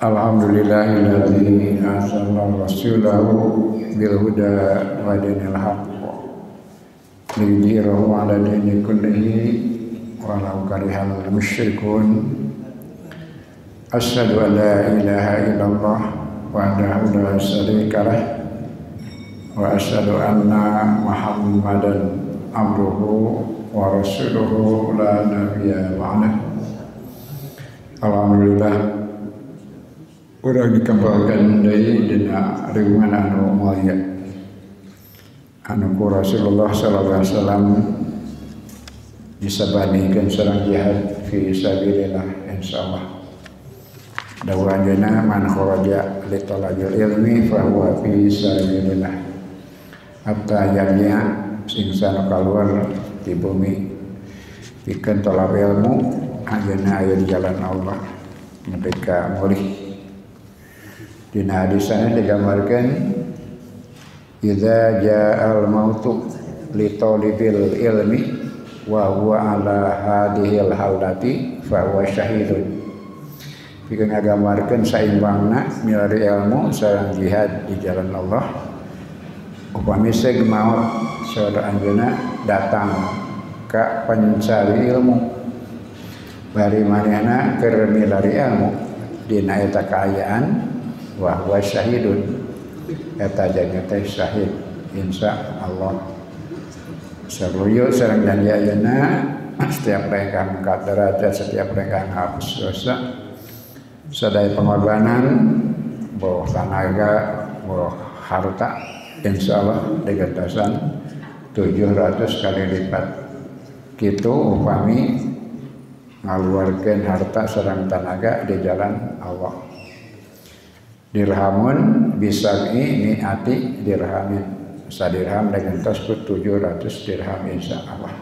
Alhamdulillahilladzi arsala rasulahu bil huda wa dinil haqq liyudhhirahu 'ala dini kullihi walau karihal musyrikun. Asyhadu an la ilaha illallah wahdahu la syarika lah wa asyhadu anna Muhammadan abduhu wa rasuluhu la nabiyya ba'dah. Alhamdulillah urang dikembangkan dari dina riungan anu mulia anu ku Rasulullah sallallahu alaihi wasallam disabanikan sareng jihad fi sabilillah insyaallah. Dawanjeuna man kharaja li talabil ilmi fa huwa fi sabilillah. Hatta yanya sing sana kaluar di bumi pikeun talab ilmu ayeuna aya di jalan Allah mereka mulih. Dina hadisana digambarkan idza ja'al mautu li talibil ilmi wa huwa ala hadhil halati fa huwa syahidun. Pikeun ngagambarkeun saimbangna milari ilmu sareng jihad di jalan Allah. Upami seg maut saudara anjeunna datang ka pencari ilmu bari manehna keur milari ilmu dina eta kaayaan wa huwa syahidun eta janya teh syahid insyaallah. Saruyu sareng janji ayeuna setiap mereka angkat derajat, setiap mereka hapus dosa, sadaya pengorbanan boh tenaga boh harta insyaallah digentasan 700 kali lipat kitu upami ngaluarkeun harta sareng tenaga di jalan Allah. Dirhamun bisabi mi'ati dirhamin, sadirham dengan tasbut 700 dirham insyaallah.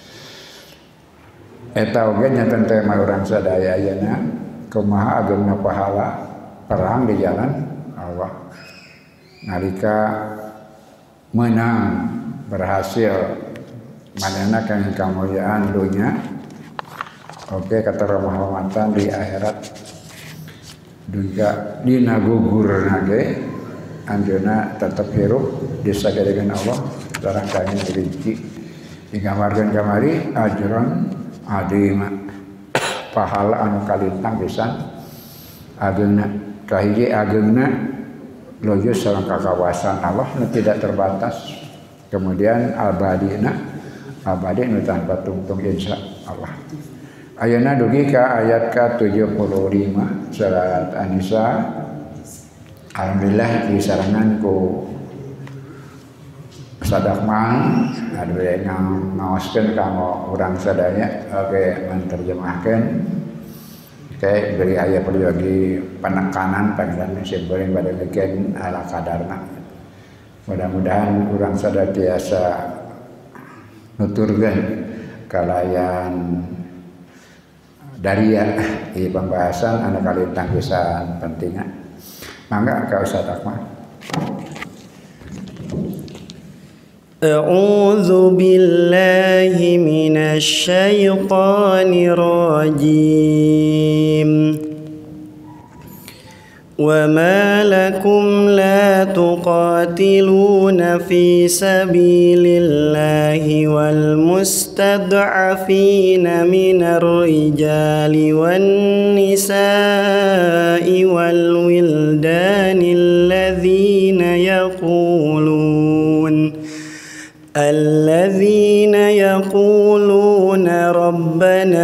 Eta oge nyaten tema urang sadaya ayeuna kumaha ageuna pahala perang di jalan Allah. Nalika menang berhasil manehna kana kamuliaan dunya oke katerahmatan di akhirat juga dina gugurna ge anjeunna tetep hirup disagadekeun Allah sareng kain rinci digambarkeun kamari ajron adima pahala anu kalintang pisan ageuna kahiji ageuna loyo sareng kakawasan Allah nu tidak terbatas, kemudian abadina abadi nu tanpa tungtung insyaallah. Ayeuna dugi ka ayat ke-75 surat An-Nisa. Alhamdulillah disarangan ku sadakman adu ngaoskeun kanggo urang sadaya oge menterjemahkeun teh beri aya pergi penekanan panggilan simboling pada bikin ala kadarna. Mudah-mudahan urang sadaya tiasa nuturkeun kalayan daria di pembahasan anu kalintang pisan pentingna. Mangga ka Ustaz Akmal. A'udzu billahi minasy syaithanir rajim. وما لكم لا تقاتلون في سبيل الله والمستضعفين من الرجال والنساء والولدان الذين يقولون ربنا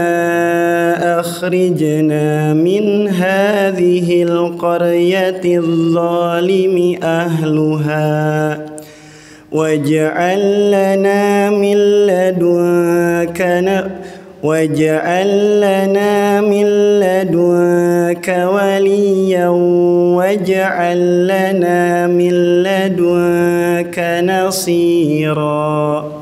أخرجنا من هذه القرية الظالم أهلها واجعل لنا من لدنك وليا واجعل لنا من لدنك نصيرا.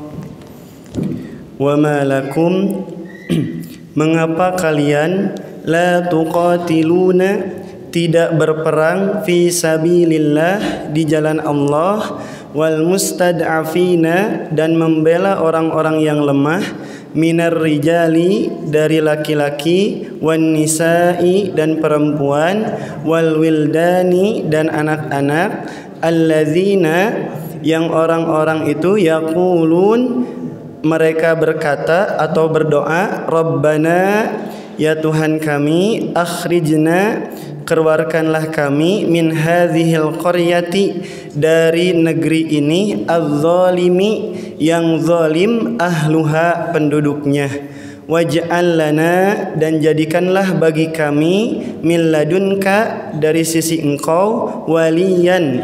وما لكم mengapa kalian la tuqatiluna tidak berperang fi sabilillah di jalan Allah wal mustad'afina dan membela orang-orang yang lemah minar rijali dari laki-laki, wan nisa'i dan perempuan, wal wildani dan anak-anak, alladzina yang orang-orang itu yaqulun mereka berkata atau berdoa, Rabbana ya Tuhan kami, akhrijna keluarkanlah kami, min hadhil qaryati dari negeri ini, adz-zalimi yang zalim, ahluha penduduknya, waj'al lana dan jadikanlah bagi kami, min ladunka dari sisi engkau, waliyan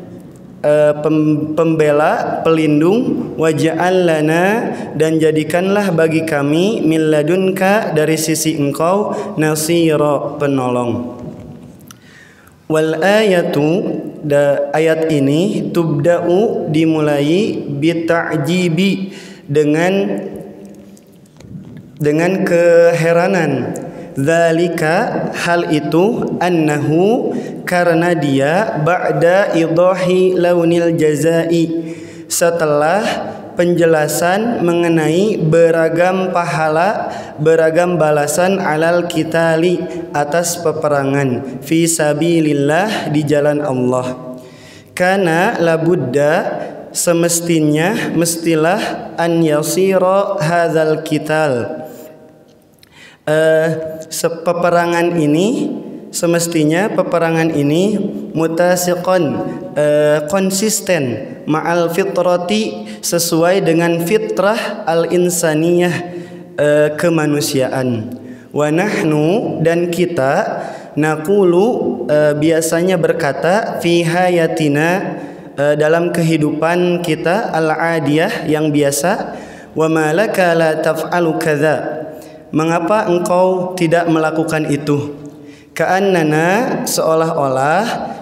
pembela, pelindung, waj'al lana dan jadikanlah bagi kami, min ladunka dari sisi engkau, nasira penolong. Wal ayatu ayat ini tubda'u dimulai bita'jibi dengan keheranan. Dzalika hal itu annahu karena dia ba'da idahi launil jazai setelah penjelasan mengenai beragam pahala, beragam balasan alal qitali atas peperangan fi sabilillah di jalan Allah. Karena labudda semestinya mestilah an yasira hadzal qital peperangan ini semestinya peperangan ini mutasiqon konsisten ma'al fitrati sesuai dengan fitrah al-insaniyah kemanusiaan. Wa nahnu dan kita naqulu biasanya berkata fi hayatina dalam kehidupan kita al-adiyah yang biasa, wa ma laka la taf'alu kadza mengapa engkau tidak melakukan itu? Ka'annana seolah-olah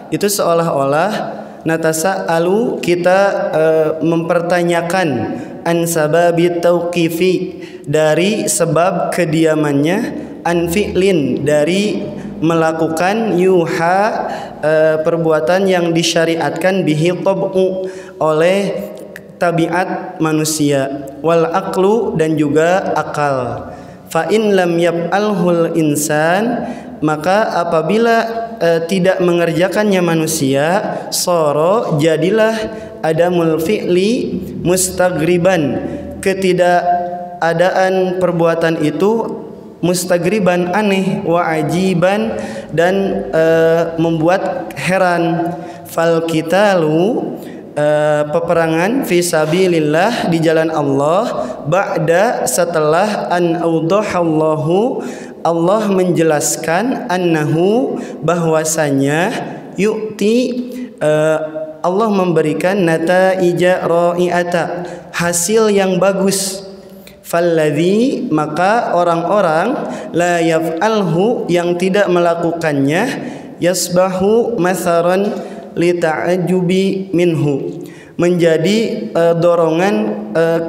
natasa'alu kita mempertanyakan an sababi tauqifi dari sebab kediamannya, an fi'lin dari melakukan yuha perbuatan yang disyariatkan bihi tab'u oleh tabiat manusia, wal aqlu dan juga akal. Fa in lam yaf'alhul insan maka apabila tidak mengerjakannya manusia, soro jadilah adamul fi'li mustagriban ketidakadaan perbuatan itu mustagriban aneh, wa ajiban dan membuat heran. Fal qitalu peperangan fi sabilillah di jalan Allah ba'da setelah an awdahallahu Allah menjelaskan annahu bahwasanya yu'ti Allah memberikan nataija ra'iata hasil yang bagus. Falladzi maka orang-orang la yaf'alhu yang tidak melakukannya yasbahu matharan li ta'ajubi minhu menjadi dorongan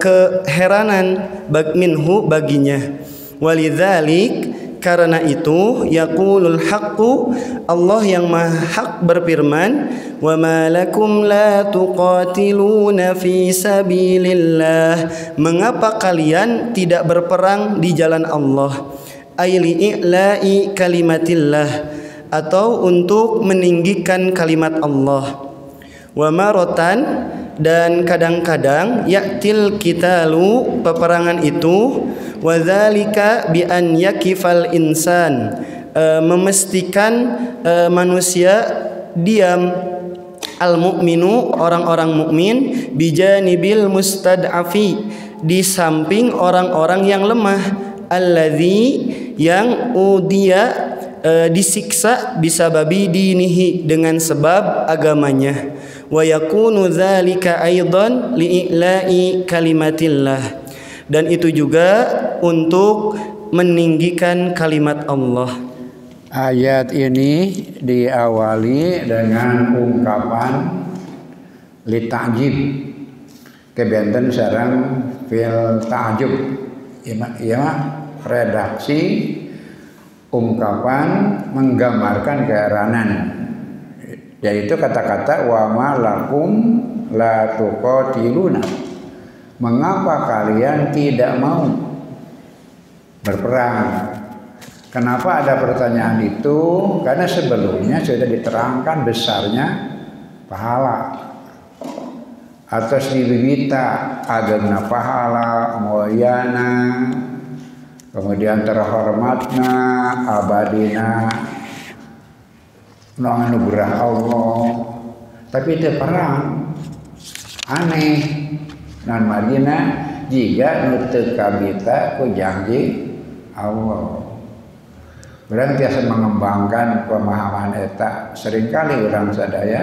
keheranan minhu baginya. Walidzalik karena itu yaqulul haqqu Allah yang maha hak berfirman, wa ma lakum la tuqatiluna fi sabilillah mengapa kalian tidak berperang di jalan Allah, aili i'la'i kalimatillah atau untuk meninggikan kalimat Allah. Wa marotan dan kadang-kadang ya'til qitalu peperangan itu, wa dzalika bi an yakifal insan memastikan manusia diam, al mu'minu orang-orang mukmin, bijanibil mustad'afi di samping orang-orang yang lemah, alladzi yang udia disiksa bisababi dinihi dengan sebab agamanya, wa yakunu dzalika aidan li'ila'i kalimatillah dan itu juga untuk meninggikan kalimat Allah. Ayat ini diawali dengan ungkapan li ta'jib kebenten sareng fil ta'jub redaksi ungkapan menggambarkan keheranan, yaitu kata-kata wa ma lakum la tuqatiluna mengapa kalian tidak mau berperang. Kenapa ada pertanyaan itu? Karena sebelumnya sudah diterangkan besarnya pahala. Atas dibibita agengna pahala mulyana, kemudian terhormatna abadina nang anugerah Allah. Tapi itu perang aneh nan Madinah jika nutu kabita ku janji Allah. Berarti biasa mengembangkan pemahaman eta. Seringkali orang sadaya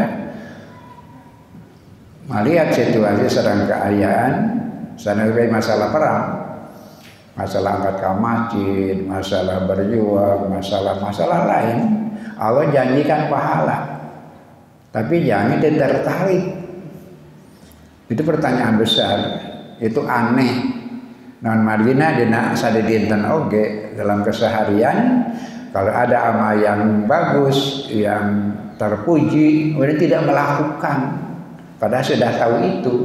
melihat situasi sedang keayaan, sanadai masalah perang, masalah angkat ke masjid, masalah berjuang, masalah lain, Allah janjikan pahala, tapi jangan tertarik. Itu pertanyaan besar, itu aneh. Non Madinah dina sadedinten oge dalam keseharian, kalau ada amal yang bagus, yang terpuji, kemudian tidak melakukan. Padahal sudah tahu itu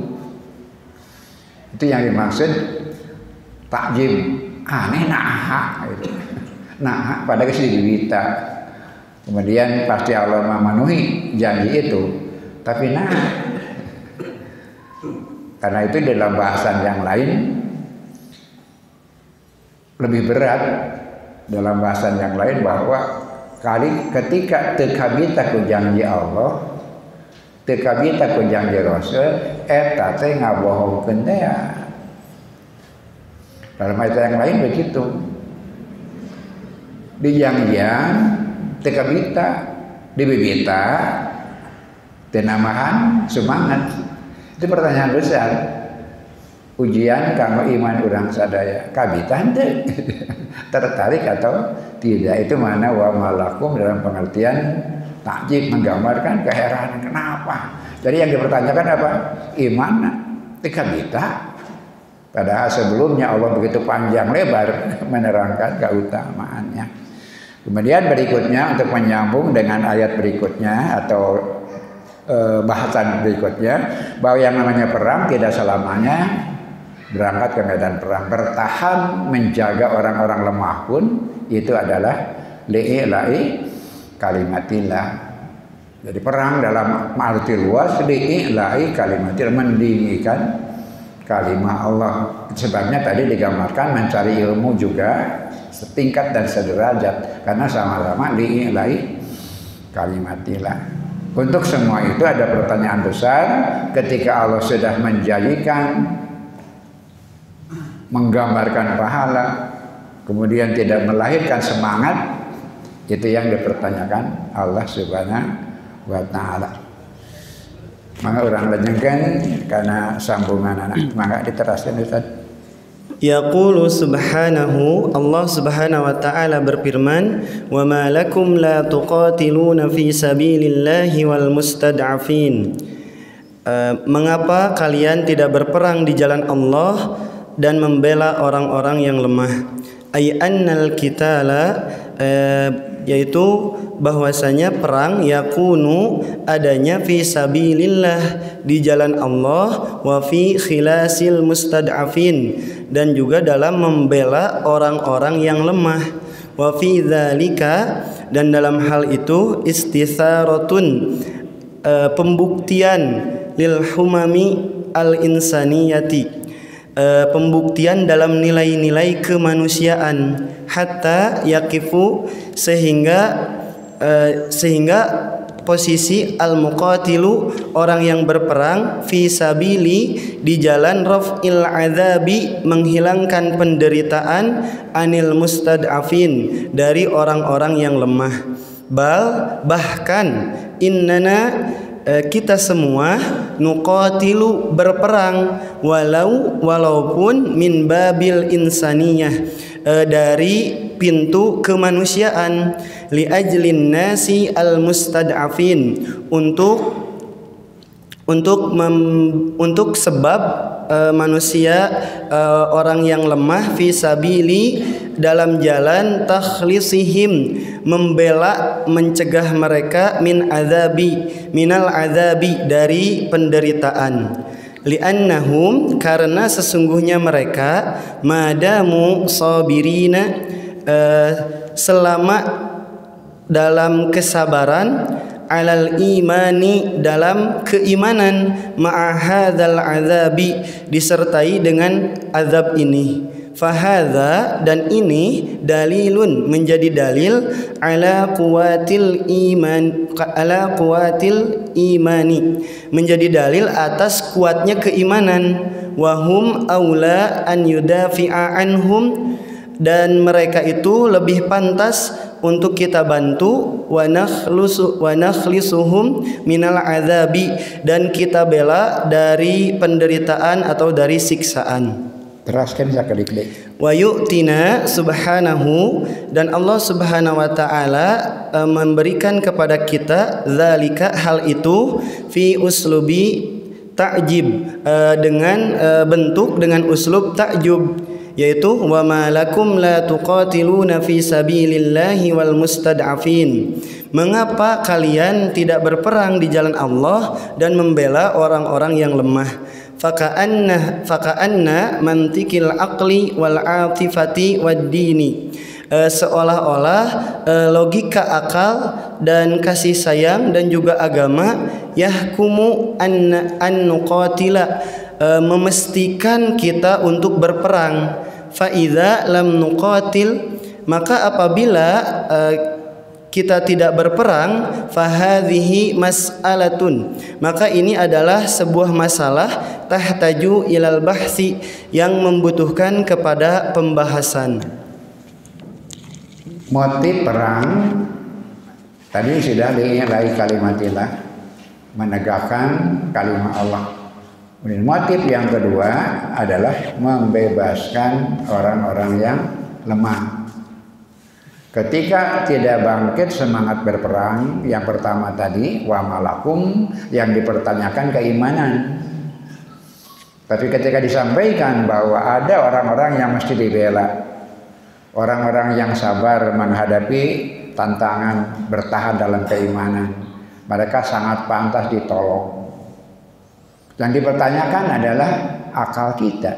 yang dimaksud takjim. Aneh naha gitu. Naha pada kesidibita. Kemudian pasti Allah memenuhi janji itu. Tapi karena itu dalam bahasan yang lain lebih berat, dalam bahasan yang lain bahwa ketika tekabita ku janji Allah, tekabita ku janji Rasul, eta teh ngabohongkeun teh. Dalam ayat yang lain begitu. Dijangjian tekabita, dibibita, tenamahan semangat. Itu pertanyaan besar. Ujian kanggo iman urang sadaya, kabitan teh tertarik atau tidak? Itu mana wa malakum dalam pengertian takjib, menggambarkan keheranan. Kenapa? Jadi yang dipertanyakan apa? Iman kabita. Padahal sebelumnya Allah begitu panjang lebar menerangkan keutamaannya. Kemudian berikutnya untuk menyambung dengan ayat berikutnya atau bahasan berikutnya, bahwa yang namanya perang tidak selamanya berangkat ke medan perang. Bertahan menjaga orang-orang lemah pun itu adalah li'ila'i kalimatillah. Jadi perang dalam arti luas li'ila'i kalimatillah, mendingikan kalimat Allah. Sebabnya tadi digambarkan mencari ilmu juga setingkat dan sederajat, karena sama-sama li'ila'i kalimatillah. Untuk semua itu ada pertanyaan besar ketika Allah sudah menjanjikan menggambarkan pahala, kemudian tidak melahirkan semangat, itu yang dipertanyakan Allah Subhanahu wa Ta'ala. Maka orang lejengkan karena sambungan anak, maka diteraskan Ustaz. Yaqulu subhanahu, Allah Subhanahu wa ta'ala berfirman, "Wa ma lakum la tuqatiluna fi sabilillahi wal mustad'afin." Mengapa kalian tidak berperang di jalan Allah dan membela orang-orang yang lemah? Ay annal qitala, yaitu bahwasanya perang yakunu adanya fi sabilillah, di jalan Allah, wa fi khilasil mustad'afin, dan juga dalam membela orang-orang yang lemah, wa fi dzalika, dan dalam hal itu istitharatun, pembuktian lil humami al insaniyati, pembuktian dalam nilai-nilai kemanusiaan, hatta yaqifu, sehingga posisi al-muqatilu, orang yang berperang, fi sabili, di jalan raf'il adzabi, menghilangkan penderitaan, anil mustad'afin, dari orang-orang yang lemah. Bahkan innana, kita semua, nuqatilu, berperang, walaupun min babil insaniyah, dari pintu kemanusiaan, li ajlin nasi al mustad'afin, untuk sebab manusia, orang yang lemah, fi sabili, dalam jalan takhlisihim, membela, mencegah mereka, minal azabi, dari penderitaan. Li'annahum, karena sesungguhnya mereka, madamu sabirina, selama dalam kesabaran, alal imani, dalam keimanan, ma'ahadzal azabi, disertai dengan azab ini. Fahadha, dan ini dalilun, menjadi dalil, ala quwatil imani, menjadi dalil atas kuatnya keimanan. Wahum aula an yudafi'a anhum, dan mereka itu lebih pantas untuk kita bantu, wa nakhlisuhum minal azabi, dan kita bela dari penderitaan atau dari siksaan. Teraskan sakit-sakit. Wa yu'tina subhanahu, dan Allah subhanahu wa ta'ala memberikan kepada kita zalika, hal itu, fi uslubi ta'jib, dengan bentuk, dengan uslub ta'jub, yaitu wa ma lakum la tuqatiluna fi sabilillahi wal mustad'afin, mengapa kalian tidak berperang di jalan Allah dan membela orang-orang yang lemah. Faka'anna mantikil aqli wal atifati wad dini, seolah-olah logika akal dan kasih sayang dan juga agama, yahkumu an nuqatila, memastikan kita untuk berperang. Fa idza lam nuqatil, maka apabila kita tidak berperang, fahadhihi mas'alatun, maka ini adalah sebuah masalah, tahtaju ilal bahsi, yang membutuhkan kepada pembahasan. Motif perang tadi sudah dari kalimatillah, menegakkan kalimat Allah. Kemudian motif yang kedua adalah membebaskan orang-orang yang lemah. Ketika tidak bangkit semangat berperang, yang pertama tadi wa malakum, yang dipertanyakan keimanan. Tapi ketika disampaikan bahwa ada orang-orang yang mesti dibela, orang-orang yang sabar menghadapi tantangan bertahan dalam keimanan, mereka sangat pantas ditolong. Yang dipertanyakan adalah akal kita,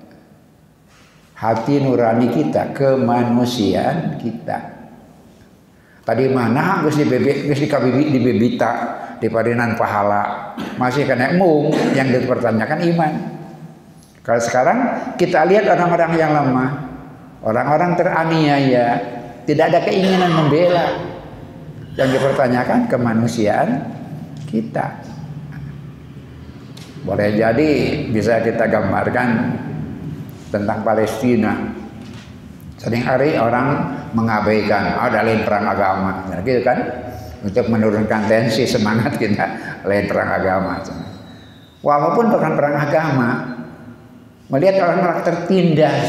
hati nurani kita, kemanusiaan kita. Tadi mana geus dibebita di padinan pahala, masih kena mung, yang dipertanyakan iman. Kalau sekarang kita lihat orang-orang yang lemah, orang-orang teraniaya, tidak ada keinginan membela. Yang dipertanyakan kemanusiaan kita. Boleh jadi bisa kita gambarkan tentang Palestina. Sering hari orang mengabaikan ada lain perang agama, nah, gitu kan, untuk menurunkan tensi semangat kita, lain perang agama. Walaupun bukan perang agama, melihat orang-orang tertindas,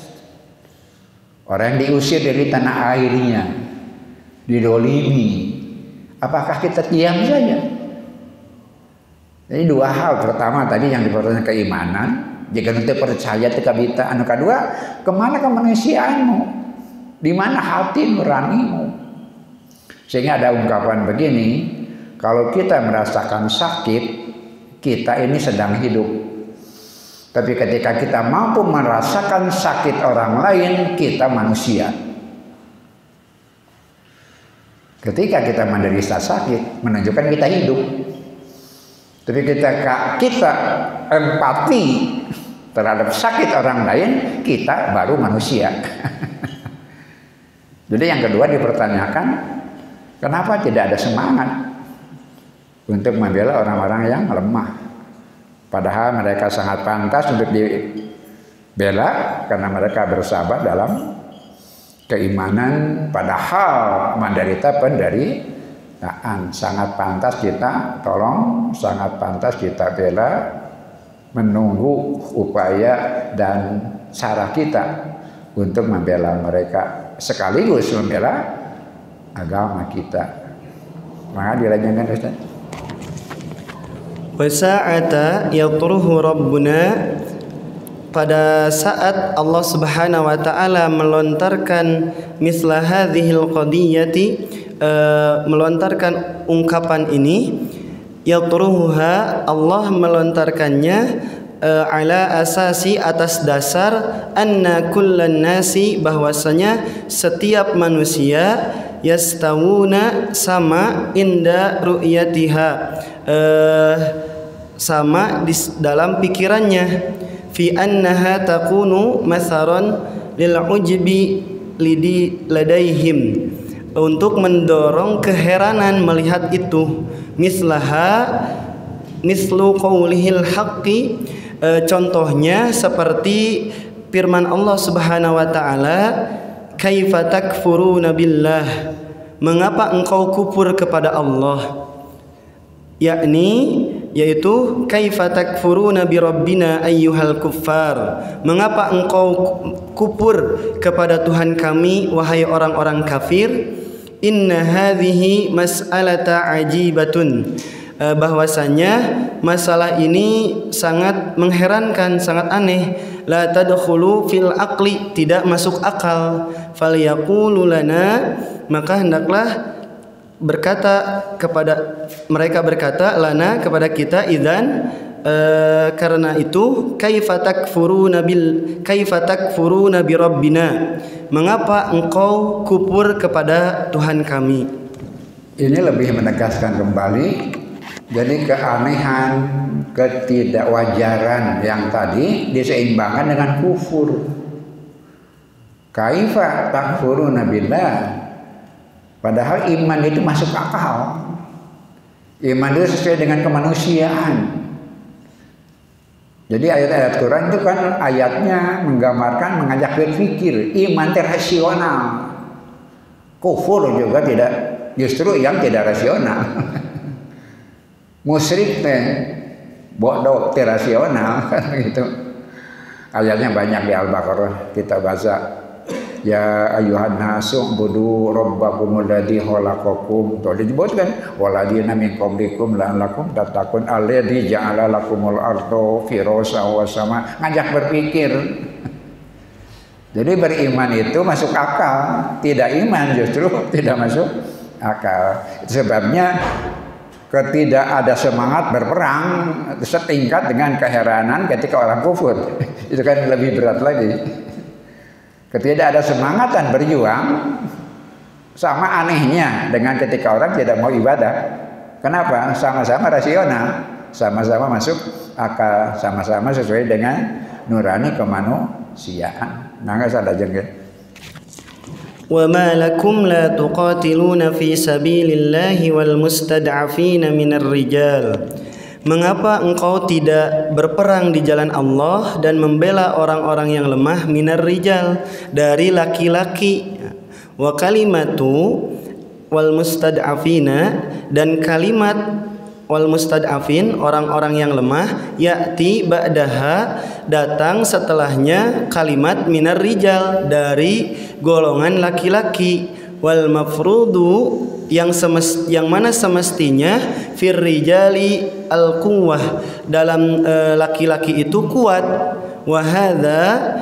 orang yang diusir dari tanah airnya, didolimi, apakah kita diam saja? Jadi dua hal, pertama tadi yang dipertanyakan keimanan, jika nanti percaya tekabita, anu kedua, kemana kemanusiaanmu, di mana hati nuranimu. Sehingga ada ungkapan begini, kalau kita merasakan sakit, kita ini sedang hidup. Tapi ketika kita mampu merasakan sakit orang lain, kita manusia. Ketika kita menderita sakit, menunjukkan kita hidup. Tapi ketika kita empati terhadap sakit orang lain, kita baru manusia. Jadi yang kedua dipertanyakan, kenapa tidak ada semangat untuk membela orang-orang yang lemah? Padahal mereka sangat pantas untuk dibela karena mereka bersabar dalam keimanan, padahal menderita penderitaan. Sangat pantas kita tolong, sangat pantas kita bela, menunggu upaya dan cara kita untuk membela mereka, sekaligus membela agama kita. Maka dilanjutkan Ustaz. Wa sa'ata yatruhu rabbuna, pada saat Allah Subhanahu wa taala melontarkan misla hadhil qadiyati, melontarkan ungkapan ini, yatruha Allah melontarkannya ala asasi atas dasar anna kullan nasi bahwasanya setiap manusia yastawuna sama inda ru'yatiha sama di dalam pikirannya fi annaha takunu matharon lil ujbi ladaihim untuk mendorong keheranan melihat itu mislu qaulihil haqqi contohnya seperti firman Allah Subhanahu wa taala kaifa takfuruna billah mengapa engkau kufur kepada Allah yaitu kaifa takfuruna bi rabbina ayyuhal kuffar mengapa engkau kufur kepada Tuhan kami wahai orang-orang kafir inna hadhihi mas'alata ajibatun bahwasanya masalah ini sangat mengherankan, sangat aneh. La tadkhulu fil aqli, tidak masuk akal. Falyaqulu lana, maka hendaklah mereka berkata lana kepada kita idzan karena itu kaifa takfuruna bi rabbina mengapa engkau kufur kepada Tuhan kami. Ini lebih menegaskan kembali jadi keanehan, ketidakwajaran yang tadi diseimbangkan dengan kufur. Kaifa takfuruna billah, padahal iman itu masuk akal. Iman itu sesuai dengan kemanusiaan. Jadi ayat-ayat Quran itu kan ayatnya menggambarkan, mengajak berpikir. Iman rasional. Kufur juga tidak, justru yang tidak rasional. Musyrik bodoh, rasional kan gitu. Ayatnya banyak di Al-Baqarah, kita baca. Ya ayuhan nasu budu rabbakumul ladzi khalaqakum. Tuh disebutkan waladina min qablikum la'allakum tattaqun alladzi ja'ala lakumul arda firasyan was sama, ngajak berpikir. Jadi beriman itu masuk akal, tidak iman justru tidak masuk akal. Itu sebabnya ketidak ada semangat berperang setingkat dengan keheranan ketika orang kufur. Itu kan lebih berat lagi. Ketika ada semangat dan berjuang, sama anehnya dengan ketika orang tidak mau ibadah. Kenapa? Sama-sama rasional, sama-sama masuk akal, sama-sama sesuai dengan nurani kemanusiaan. Nah, nggak salah jengkel. وَمَا لَكُمْ لَا تُقَاتِلُونَ فِي سَبِيلِ اللَّهِ وَالْمُسْتَضْعَفِينَ مِنَ الرِّجَالِ Mengapa engkau tidak berperang di jalan Allah dan membela orang-orang yang lemah minar rijal dari laki-laki. Wa kalimatu wal mustad'afina dan kalimat wal mustad'afin orang-orang yang lemah ya'ti ba'daha datang setelahnya kalimat minar rijal dari golongan laki-laki. Wal mafrudu yang mana semestinya fir rijali al quwwah dalam laki-laki itu kuat. Wa hadza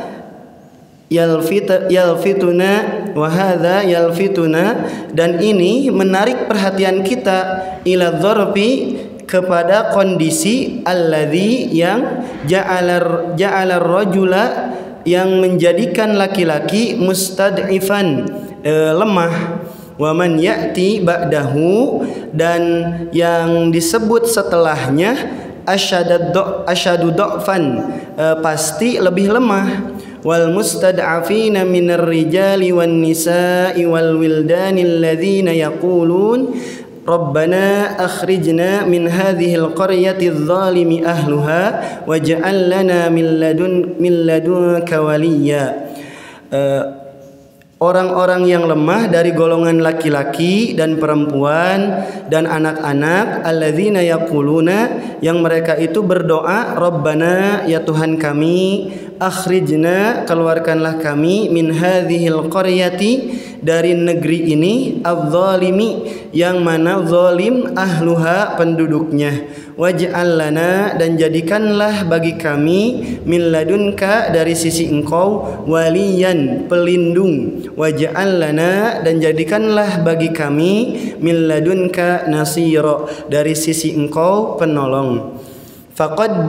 yalfituna dan ini menarik perhatian kita ila dzarfi kepada kondisi alladzi yang ja'alar rajula yang menjadikan laki-laki mustad'ifan lemah. Wa man ya'ti ba'dahu dan yang disebut setelahnya asyadu dha'fan pasti lebih lemah. Wal mustad'afina minar rijali wan nisa'i wal wildani alladhina yaqulun Rabbana akhrijna min hadhil qaryati adh-dhalimi ahluha waj'al lana min ladunka waliyya. Orang-orang yang lemah dari golongan laki-laki dan perempuan dan anak-anak alladzina yaquluna yang mereka itu berdoa Rabbana ya Tuhan kami akhrijna keluarkanlah kami min hadhil qaryati dari negeri ini adz-dzalimi yang mana zalim ahluha penduduknya. Waj'al lana dan jadikanlah bagi kami min ladunka dari sisi engkau waliyan pelindung. Waj'al lana dan jadikanlah bagi kami min ladunka nasira dari sisi engkau penolong. Faqad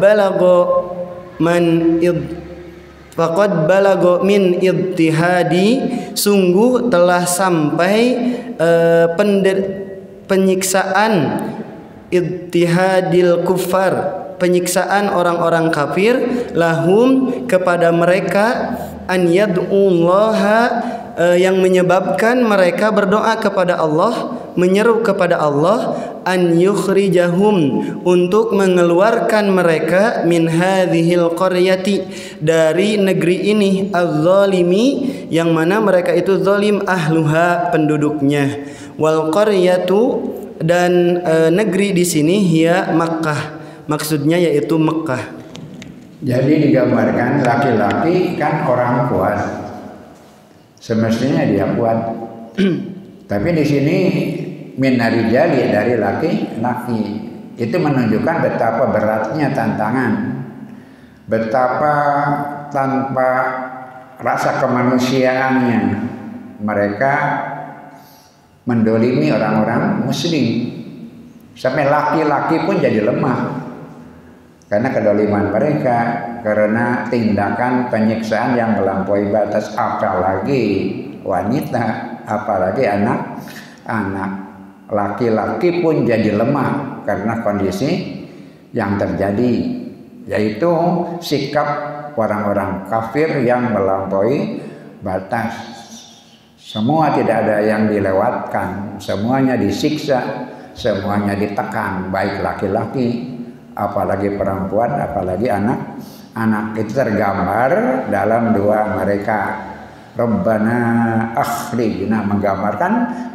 balago min ittihadi sungguh telah sampai penyiksaan ittihadil kuffar penyiksaan orang-orang kafir lahum kepada mereka an yad'ullaha yang menyebabkan mereka berdoa kepada Allah, menyeru kepada Allah an yukhrijahum untuk mengeluarkan mereka min hadhil qaryati dari negeri ini adz-dzalimi yang mana mereka itu zalim ahluha penduduknya. Wal qaryatu dan negeri di sini hiya Makkah, maksudnya yaitu Mekah. Jadi digambarkan laki-laki kan orang kuat, semestinya dia kuat. Tapi di sini minarijali dari laki-laki itu menunjukkan betapa beratnya tantangan, betapa tanpa rasa kemanusiaannya mereka mendolimi orang-orang muslim, sampai laki-laki pun jadi lemah karena kedoliman mereka, karena tindakan penyiksaan yang melampaui batas. Apalagi wanita, apalagi anak-anak, laki-laki pun jadi lemah karena kondisi yang terjadi, yaitu sikap orang-orang kafir yang melampaui batas. Semua tidak ada yang dilewatkan, semuanya disiksa, semuanya ditekan, baik laki-laki, apalagi perempuan, apalagi anak-anak. Itu tergambar dalam doa mereka. Rabbana akhrijna, menggambarkan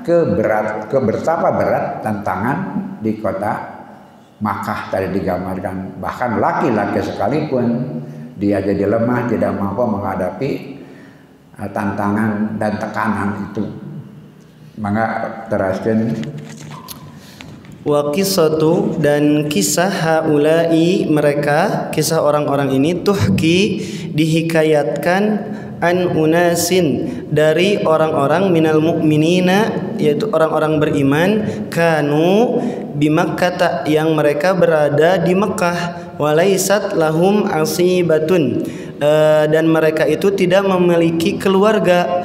betapa berat tantangan di kota Makkah tadi digambarkan. Bahkan laki-laki sekalipun dia jadi lemah, tidak mampu menghadapi tantangan dan tekanan itu. Maka teraskan Wa qissatu dan kisah haulai mereka, kisah orang-orang ini tuhki dihikayatkan an unasin dari orang-orang minal mu'minina yaitu orang-orang beriman kanu bimakkata yang mereka berada di Mekah walaisat lahum asibatun dan mereka itu tidak memiliki keluarga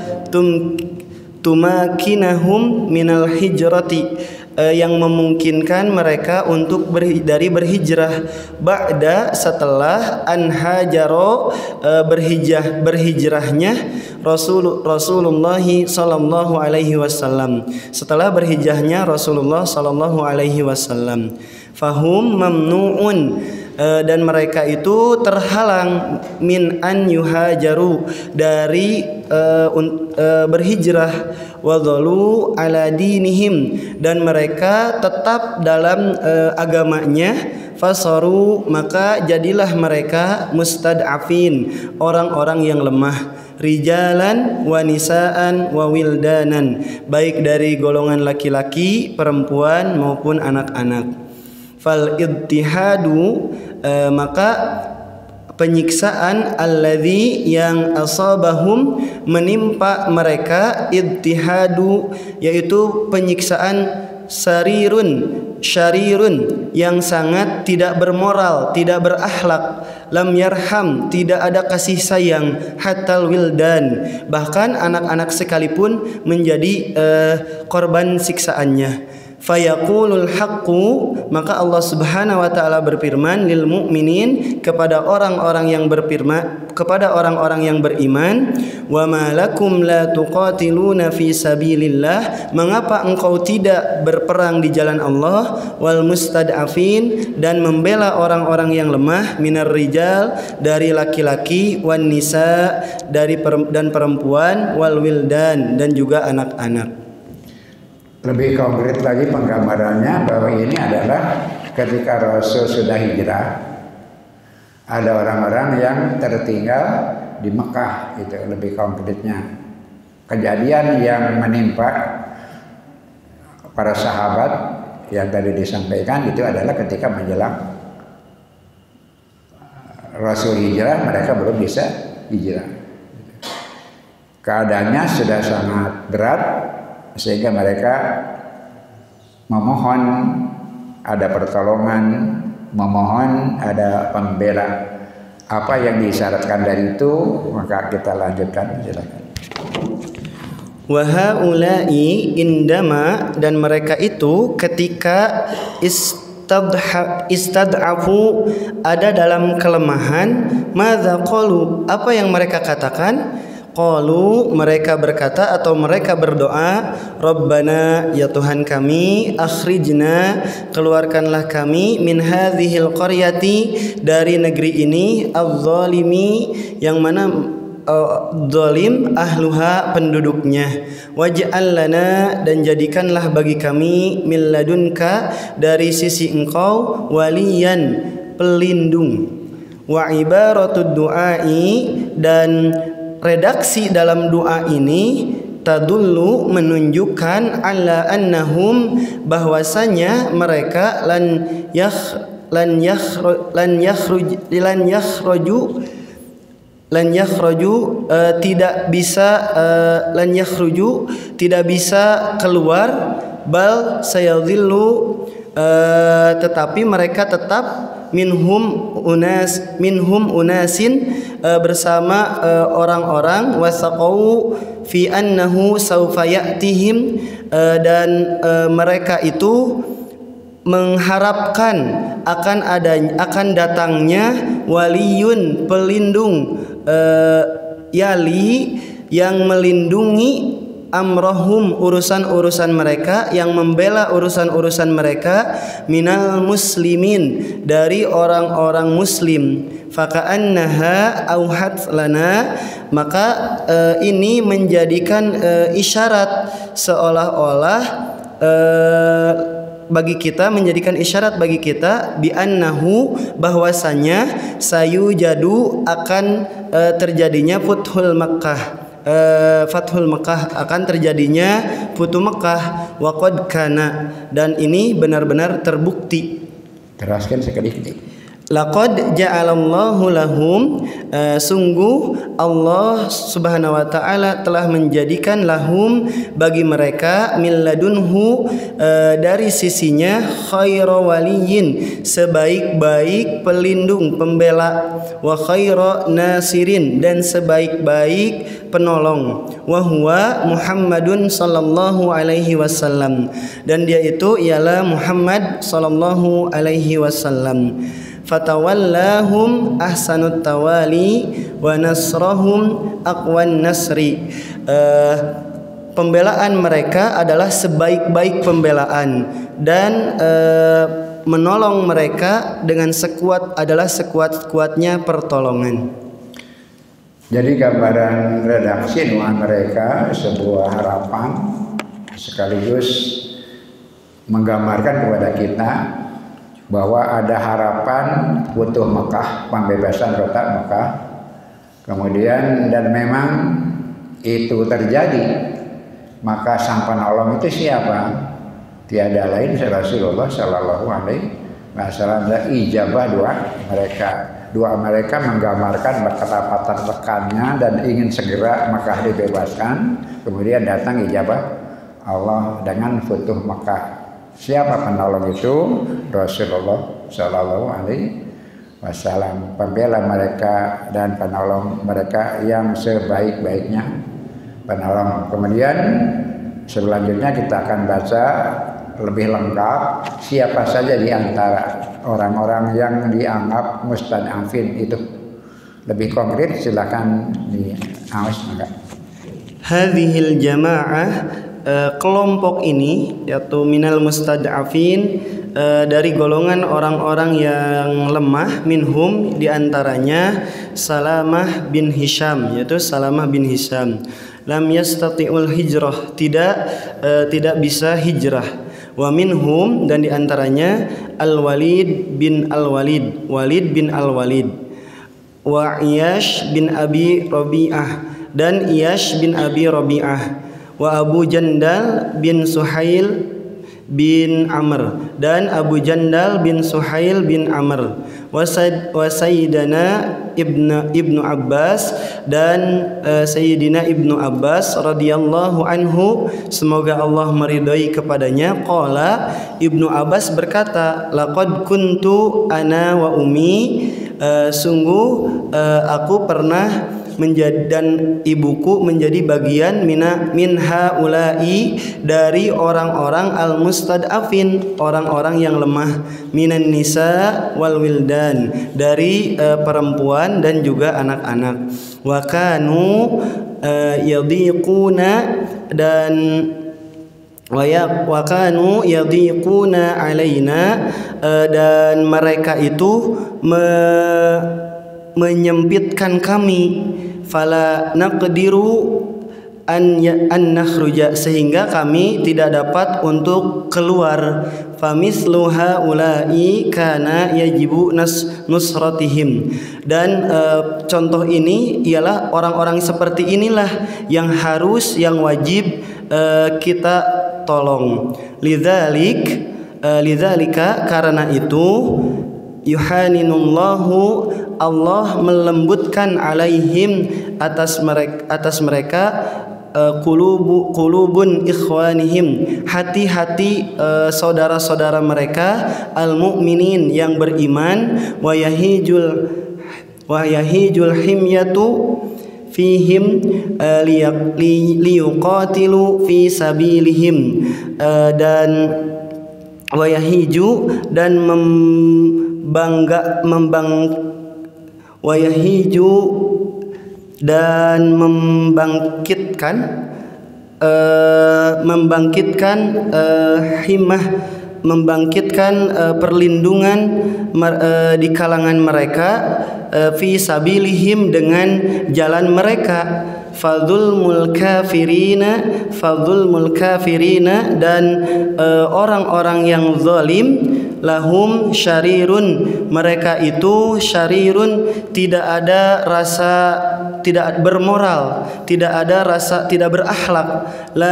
tumakinahum minal hijrati yang memungkinkan mereka untuk berhijrah ba'da setelah anhajaro berhijrahnya Rasulullah sallallahu alaihi wasallam, setelah berhijrahnya Rasulullah sallallahu alaihi wasallam. Fahum mamnuun dan mereka itu terhalang min an yuhajaru dari berhijrah wadhalu ala dinihim dan mereka tetap dalam agamanya fasaru maka jadilah mereka mustad'afin orang-orang yang lemah rijalan wa nisaan wa wildanan baik dari golongan laki-laki perempuan maupun anak-anak. Fal ittihadu maka penyiksaan alladzi yang asabahum menimpa mereka ittihadu yaitu penyiksaan syarirun yang sangat tidak bermoral, tidak berakhlak, lam yarham tidak ada kasih sayang, hatal wildan bahkan anak-anak sekalipun menjadi korban siksaannya. Fayaqulul haqqu maka Allah Subhanahu wa taala berfirman lil mu'minin kepada orang-orang yang beriman wa ma lakum la tuqatiluna fi sabilillah mengapa engkau tidak berperang di jalan Allah wal mustad'afin dan membela orang-orang yang lemah minar rijal dari laki-laki wan nisa dan perempuan wal wildan dan juga anak-anak. Lebih konkret lagi penggambarannya bahwa ini adalah ketika Rasul sudah hijrah, ada orang-orang yang tertinggal di Mekah, itu lebih konkretnya. kejadian yang menimpa para sahabat yang tadi disampaikan itu adalah ketika menjelang Rasul hijrah, mereka belum bisa hijrah. Keadaannya sudah sangat berat sehingga mereka memohon ada pertolongan, memohon ada pembela. Apa yang disyaratkan dari itu, maka kita lanjutkan, silakan. Wa haula'i indama, dan mereka itu ketika istad'afu ada dalam kelemahan, madza qalu, apa yang mereka katakan? Qalu, mereka berkata atau mereka berdoa, Rabbana, ya Tuhan kami, akhrijna, keluarkanlah kami, min hadhil qaryati, dari negeri ini, adz-dzalimi, yang mana zalim ahluha, penduduknya, waj'al lana, dan jadikanlah bagi kami, min ladunka, dari sisi engkau, waliyan, pelindung. Wa ibaratud du'ai, dan redaksi dalam doa ini tadullu, menunjukkan ala annahum, bahwasanya mereka lan yakhruju tidak bisa keluar, bal sayadhillu, tetapi mereka tetap minhum unasin, bersama orang-orang, wasaqau fi annahu sawfa ya'tihim, dan mereka itu mengharapkan akan datangnya waliyun, pelindung, yali, yang melindungi amrohum, urusan-urusan mereka, yang membela urusan-urusan mereka, minal muslimin, dari orang-orang muslim. Faka'annaha auhat lana, maka ini menjadikan isyarat, seolah-olah menjadikan isyarat bagi kita, bi annahu, bahwasanya sayujadu, akan terjadinya Fathul Makkah, akan terjadinya Futu Makkah, wa qad kana, dan ini benar-benar terbukti. Teraskan sekali. Laqad ja'alallahu lahum, sungguh Allah Subhanahu wa taala telah menjadikan lahum, bagi mereka, min ladunhu, dari sisinya, khaira waliyin, sebaik-baik pelindung, pembela, wa khaira nasirin, dan sebaik-baik penolong, wa huwa Muhammadun sallallahu alaihi wasallam, dan dia itu ialah Muhammad sallallahu alaihi wasallam. Fatawallahum ahsanut tawali, wa nasrahum aqwan nasri, pembelaan mereka adalah sebaik-baik pembelaan, dan menolong mereka dengan sekuat-kuatnya pertolongan. Jadi gambaran redaksi doa mereka sebuah harapan, sekaligus menggambarkan kepada kita bahwa ada harapan Futuh Mekah, pembebasan kota Mekah. Kemudian dan memang itu terjadi, maka sang penolong itu siapa? Tiada lain Rasulullah Shallallahu Alaihi Wasallam. Ijabah doa mereka. Doa mereka menggambarkan betapa tertekannya dan ingin segera Mekah dibebaskan. Kemudian datang ijabah Allah dengan Futuh Mekah. Siapa penolong itu? Rasulullah Shallallahu Alaihi Wasallam, pembela mereka dan penolong mereka yang sebaik-baiknya penolong. Kemudian selanjutnya kita akan baca lebih lengkap siapa saja di antara orang-orang yang dianggap mustad'afin itu. Lebih konkret silakan di Aus. Hadhil jamaah, kelompok ini, yaitu minal mustad'afin, dari golongan orang-orang yang lemah, minhum, diantaranya Salamah bin Hisham, yaitu Salamah bin Hisham, lam yastati'ul hijrah, tidak bisa hijrah. Wa minhum, dan diantaranya Al-Walid bin Al-Walid, Walid bin Al-Walid, wa Iyash bin Abi Rabi'ah, dan Iyash bin Abi Rabi'ah, wa Abu Jandal bin Suhail bin Amr, dan Abu Jandal bin Suhail bin Amr, wa Sayyidina Ibnu Abbas, dan Sayyidina Ibnu Abbas radhiyallahu anhu, semoga Allah meridai kepadanya. Qala, Ibnu Abbas berkata, laqad kuntu ana wa ummi, sungguh aku pernah menjadi dan ibuku menjadi bagian min haula'i, dari orang-orang al-mustad'afin, orang-orang yang lemah, minan nisa wal wildan, dari perempuan dan juga anak-anak. Wa kanu yadhiquna, dan wa kanu yadhiquna alaina, dan mereka itu menyempitkan kami, fala naqdiru an nakhruja, sehingga kami tidak dapat untuk keluar. Famislu haula'i kana yajibu nusratihim, dan contoh ini ialah orang-orang seperti inilah yang harus, yang wajib kita tolong. Lidzalika, karena itu, yuhaninullahu, Allah melembutkan alaihim, atas mereka qulubun ikhwanihim, hati-hati saudara-saudara mereka, al-mu'minin, yang beriman, wa yahijul himyatu fihim liyuqatilu fi sabilihim, dan wa yahiju, dan membangkitkan himmah, membangkitkan perlindungan di kalangan mereka, fi sabilihim, dengan jalan mereka. Fadzulmul kafirina, dan orang-orang yang zalim, lahum syarirun, mereka itu syarirun, tidak ada rasa, tidak bermoral, tidak ada rasa, tidak berakhlak.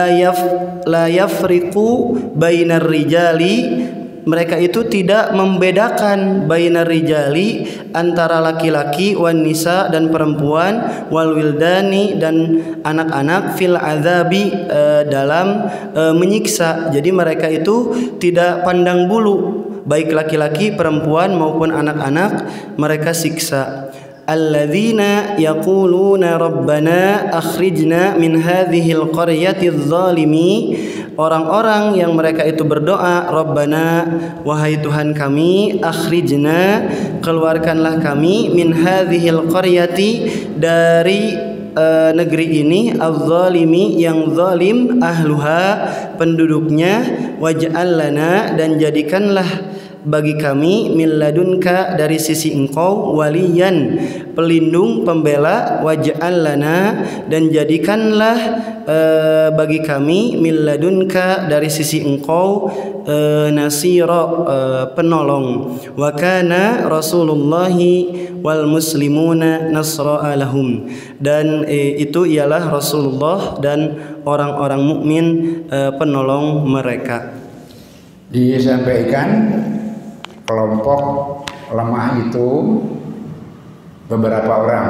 La yafriqu bainar rijali, mereka itu tidak membedakan bainar rijali, antara laki-laki, wan nisa, dan perempuan, wal wildani, dan anak-anak, fil azabi, dalam menyiksa. Jadi mereka itu tidak pandang bulu, baik laki-laki, perempuan maupun anak-anak, mereka siksa. Alladzina yaquluna rabbana akhrijna min hadhil qaryati adh-dhalimi, orang-orang yang mereka itu berdoa, Rabbana, wahai Tuhan kami, akhrijna, keluarkanlah kami, min hadhil qaryati, dari negeri ini, adh-dhalimi, yang zalim, ahluha, penduduknya, waj'al lana, dan jadikanlah bagi kami, min ladunka, dari sisi engkau, waliyan, pelindung, pembela, waj'al lana, dan jadikanlah bagi kami, min ladunka, dari sisi engkau, nasira, penolong. Wa kana Rasulullahi wal muslimuna nasra lahum, dan itu ialah Rasulullah dan orang-orang mukmin penolong mereka. Disampaikan kelompok lemah itu beberapa orang,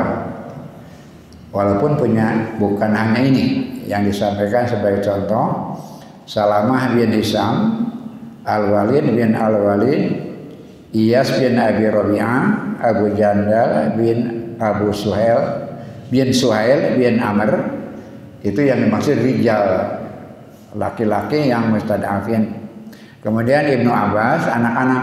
walaupun bukan hanya ini yang disampaikan sebagai contoh. Salamah bin Hisam, Al-Walid bin Al-Walid, Iyas bin Abi Rabi'ah, Abu Jandal bin Abu Suhail bin Amr, itu yang dimaksud rijal, laki-laki yang mustad'afin. Kemudian Ibnu Abbas, anak-anak,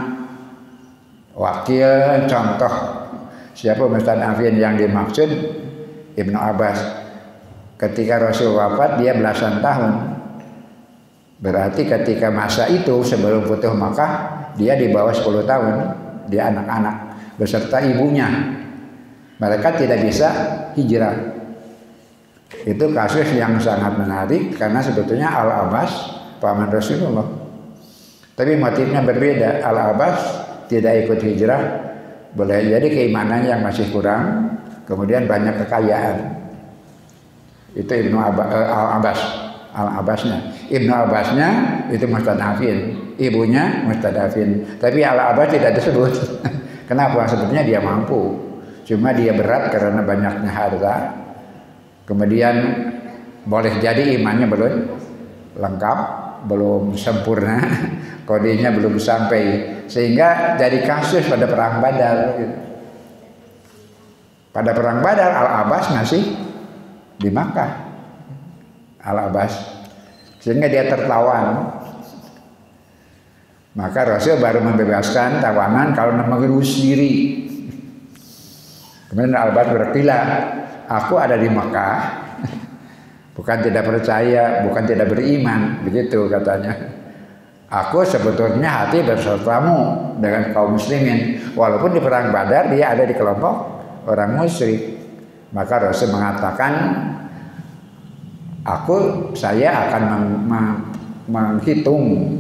wakil contoh siapa mustad'afin yang dimaksud. Ibnu Abbas ketika Rasul wafat dia belasan tahun, berarti ketika masa itu sebelum Futuh Makkah dia di bawah 10 tahun, dia anak-anak beserta ibunya, mereka tidak bisa hijrah. Itu kasus yang sangat menarik karena sebetulnya Al-Abbas paman Rasulullah, tapi motifnya berbeda. Al-Abbas tidak ikut hijrah, boleh jadi keimanannya yang masih kurang, kemudian banyak kekayaan. Itu Al-Abbasnya. Ibnu Abbasnya itu mustadafin, ibunya mustadafin. Tapi Al-Abbas tidak disebut. Kenapa? Sebetulnya dia mampu. Cuma dia berat karena banyaknya harta. Kemudian boleh jadi imannya belum lengkap, belum sempurna, kodenya belum sampai, sehingga jadi kasus pada perang Badar. Pada perang Badar Al-Abbas masih di Makkah, Al-Abbas, sehingga dia tertawan. Maka Rasul baru membebaskan tawanan kalau mengelus diri. Kemudian Al-Abbas berkilah, aku ada di Makkah, bukan tidak percaya, bukan tidak beriman, begitu katanya. Aku sebetulnya hati bersertamu dengan kaum muslimin, walaupun di perang Badar dia ada di kelompok orang musyrik. Maka Rasul mengatakan, saya akan menghitung,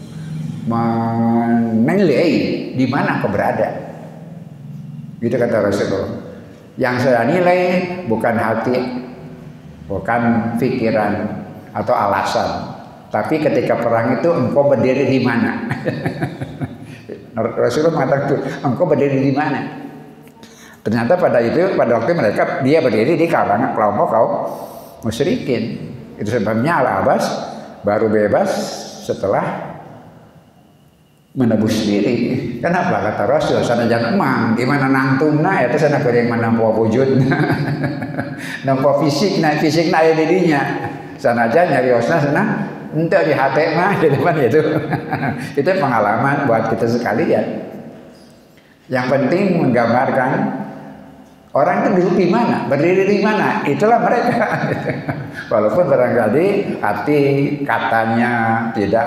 menilai di mana kau berada. Gitu kata Rasulullah. Yang saya nilai bukan hati, bukan pikiran atau alasan, tapi ketika perang itu engkau berdiri di mana. Rasulullah mengatakan, engkau berdiri di mana? Ternyata pada waktu mereka dia berdiri di kalangan kelompok kaum musyrikin. Itu sebabnya Al-Abbas baru bebas setelah menebus diri. Kenapa? Kata Rasul, sana jangan emang gimana nangtungna itu sana kuring menampa wujud. Nampa fisik aya didinya. Sana aja nyariosna sana ente di hati mah di depan itu. Itu pengalaman buat kita sekalian. Yang penting menggambarkan orang itu duduk di mana, berdiri di mana, itulah mereka. Walaupun barangkali hati katanya tidak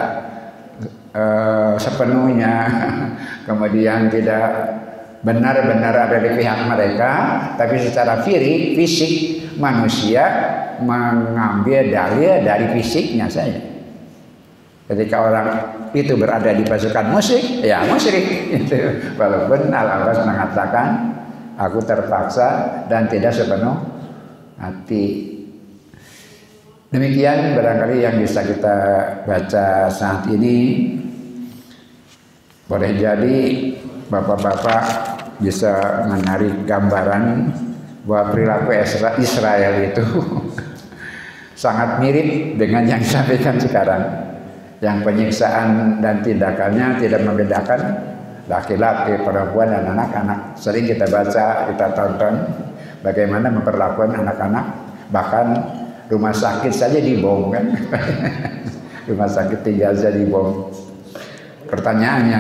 sepenuhnya, kemudian tidak benar-benar ada di pihak mereka, tapi secara fisik manusia mengambil dalil dari fisiknya saja. Ketika orang itu berada di pasukan musyrik, ya musyrik. Walaupun Al-Abbas mengatakan, aku terpaksa dan tidak sepenuh hati. Demikian barangkali yang bisa kita baca saat ini. Boleh jadi bapak-bapak bisa menarik gambaran bahwa perilaku Israel itu sangat mirip dengan yang disampaikan sekarang. Yang penyiksaan dan tindakannya tidak membedakan laki-laki, perempuan, dan anak-anak. Sering kita baca, kita tonton bagaimana memperlakukan anak-anak. Bahkan rumah sakit saja dibom kan. Rumah sakit tinggal saja dibom. Pertanyaannya,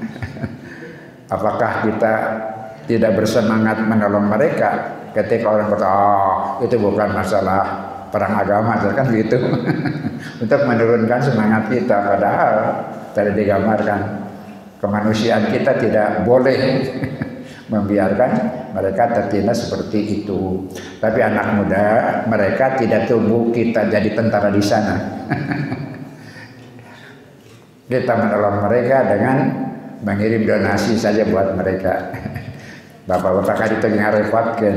apakah kita tidak bersemangat menolong mereka ketika orang berkata, itu bukan masalah perang agama, kan begitu. Untuk menurunkan semangat kita, padahal tadi digambarkan kemanusiaan kita tidak boleh membiarkan mereka tertindas seperti itu. Tapi anak muda mereka tidak tunggu kita jadi tentara di sana. Kita menolong mereka dengan mengirim donasi saja buat mereka. Bapak-bapak kan itu ngarepatkan.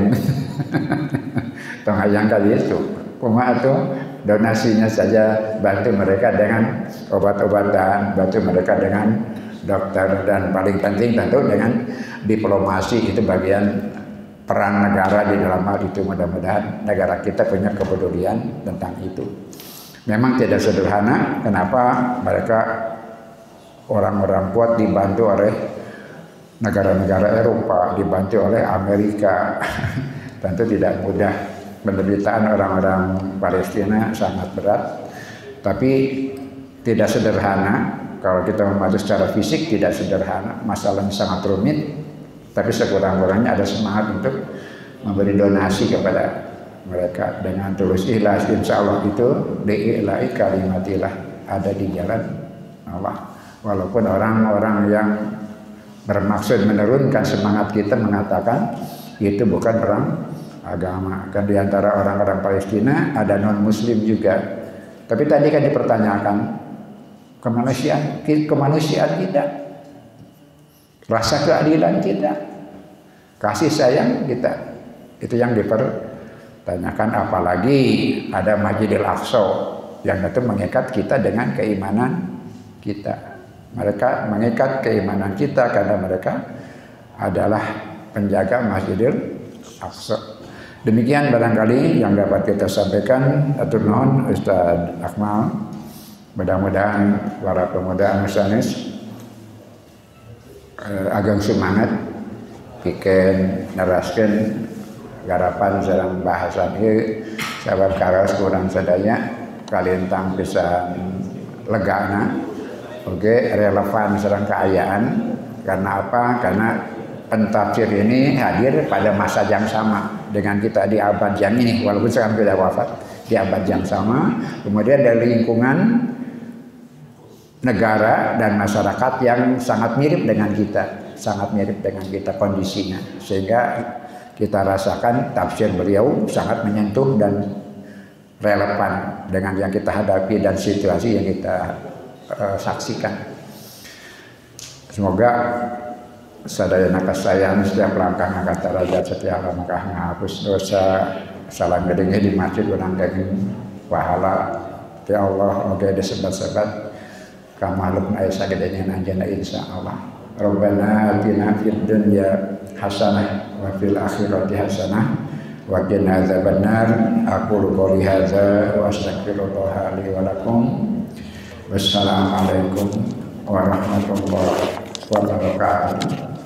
Tengah kali itu, cuma itu donasinya saja, bantu mereka dengan obat-obatan, bantu mereka dengan dokter, dan paling penting tentu dengan diplomasi. Itu bagian peran negara di dalam hal itu. Mudah-mudahan negara kita punya kepedulian tentang itu. Memang tidak sederhana. Kenapa mereka orang-orang kuat dibantu oleh negara-negara Eropa, dibantu oleh Amerika. Tentu tidak mudah. Penderitaan orang-orang Palestina sangat berat, tapi tidak sederhana. Kalau kita membantu secara fisik tidak sederhana, masalahnya sangat rumit. Tapi sekurang-kurangnya ada semangat untuk memberi donasi kepada mereka dengan tulus ikhlas. Insya Allah itu diilahi kalimatilah, ada di jalan Allah. Walaupun orang-orang yang bermaksud menurunkan semangat kita mengatakan itu bukan perang agama. Kan di antara orang-orang Palestina ada non-muslim juga. Tapi tadi kan dipertanyakan kemanusiaan kita, rasa keadilan kita, kasih sayang kita, itu yang dipertanyakan. Tanyakan apalagi ada Masjidil Aqsa yang itu mengikat kita dengan keimanan kita. Mereka mengikat keimanan kita karena mereka adalah penjaga Masjidil Aqsa. Demikian barangkali yang dapat kita sampaikan. Atur nuhun Ustaz Akmal. Mudah-mudahan para pemuda Nusanis ageng semangat bikin neraskeun garapan sareng bahasan ieu sabab karos kurang sadaya kalintang pisan legana. Oke, relevan sareng keayaan. Karena apa? Karena pentafsir ini hadir pada masa yang sama dengan kita di abad yang ini, walaupun sekarang sudah wafat, di abad yang sama. Kemudian dari lingkungan negara dan masyarakat yang sangat mirip dengan kita kondisinya, sehingga kita rasakan tafsir beliau sangat menyentuh dan relevan dengan yang kita hadapi dan situasi yang kita saksikan. Semoga sadayana kasayang setiap langkah ngangkat derajat, setiap langkah ngapus dosa, salam gedenge di masjid urang daging pahala ti Allah oge disebat-sebat ka makhluk aya sagedenya anjeunna insyaallah. Rabbana atina fid dunya hasanah wa fil akhirati hasanah wa qina adzabannar. Aqulu qouli hadza wa astaghfirullah li wa lakum. Wassalamualaikum warahmatullahi wabarakatuh.